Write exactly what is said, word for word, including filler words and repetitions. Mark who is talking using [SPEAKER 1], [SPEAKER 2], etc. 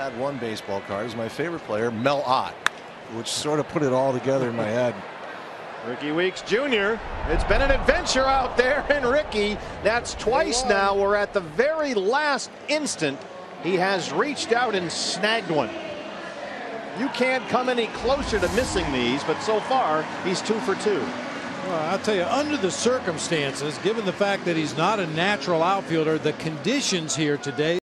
[SPEAKER 1] had one baseball card. He's my favorite player, Mel Ott, which sort of put it all together in my head.
[SPEAKER 2] Rickie Weeks Junior It's been an adventure out there in Rickie. That's twice now. We're at the very last instant. He has reached out and snagged one. You can't come any closer to missing these, but so far he's two for two.
[SPEAKER 3] Well, I'll tell you, under the circumstances, given the fact that he's not a natural outfielder, the conditions here today.